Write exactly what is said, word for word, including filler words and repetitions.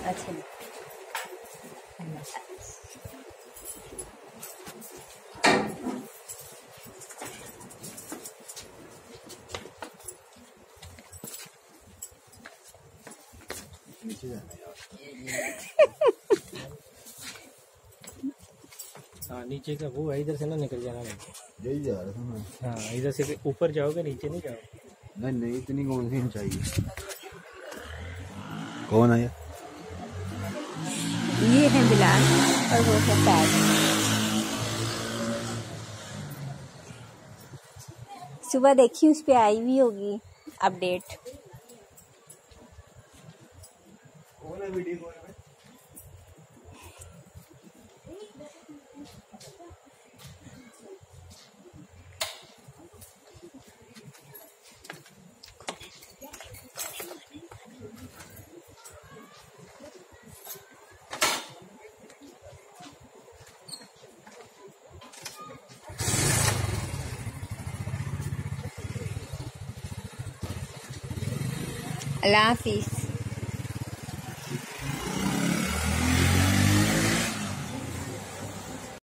अच्छा नीचे जाना यार। हाँ नीचे का वो है, इधर से ना निकल जाना नहीं। यही जा रहा था मैं। हाँ इधर से ऊपर जाओगे, नीचे नहीं जाओगे। नहीं नहीं, इतनी कौन सी चाहिए। कौन आया? ये है बिलाल और वो है पैड। सुबह देखी उस पे आई भी होगी अपडेट। कौन है वीडियो कॉल में? अल्लाह हाफिज़।